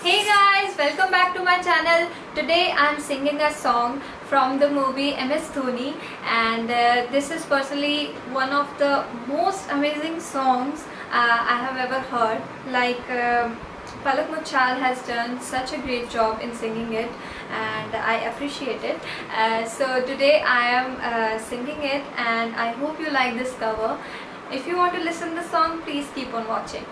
Hey guys, welcome back to my channel. Today I'm singing a song from the movie MS Dhoni, and this is personally one of the most amazing songs I have ever heard. Palak Muchal has done such a great job in singing it, and I appreciate it. So today I am singing it, and I hope you like this cover. If you want to listen to the song, please keep on watching.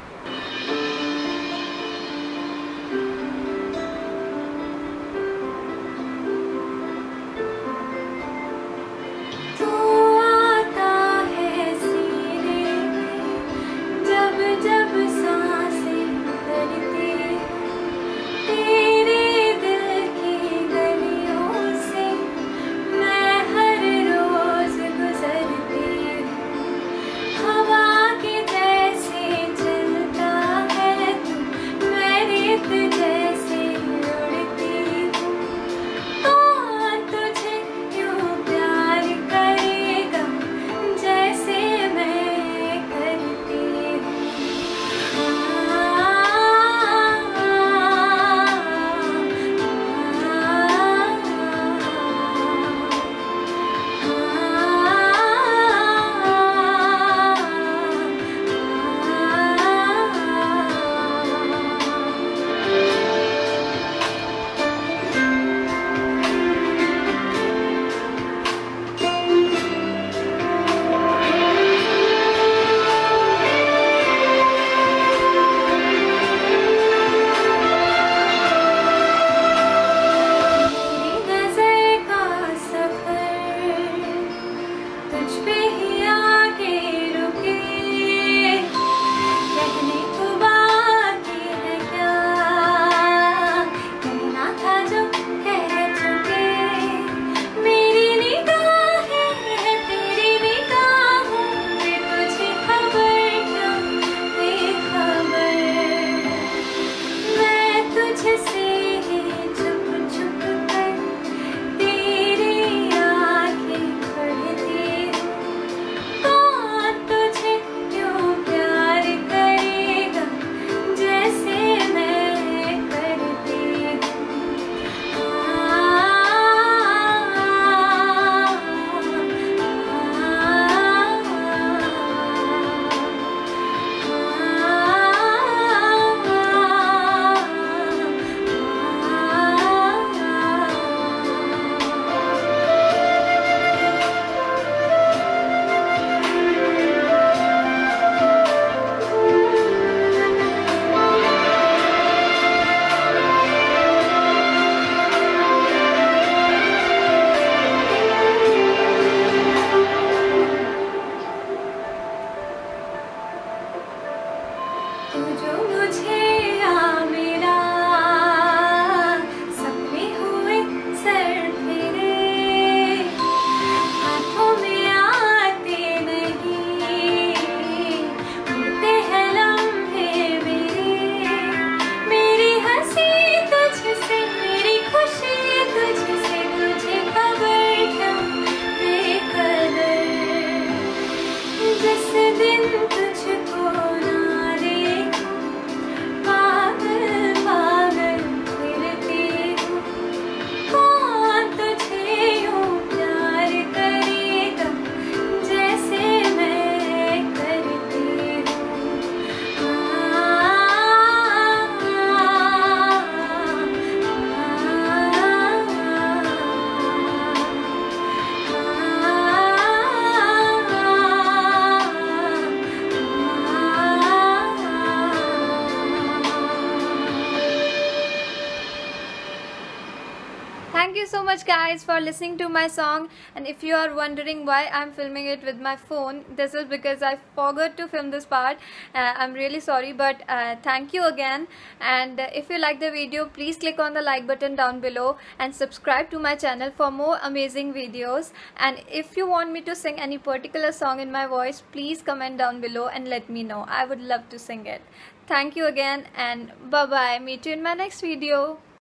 Thank you so much guys for listening to my song, and if you are wondering why I'm filming it with my phone, this is because I forgot to film this part. I'm really sorry, but thank you again, and if you like the video, please click on the like button down below and subscribe to my channel for more amazing videos. And if you want me to sing any particular song in my voice, please comment down below and let me know. I would love to sing it. Thank you again, and bye bye. Meet you in my next video.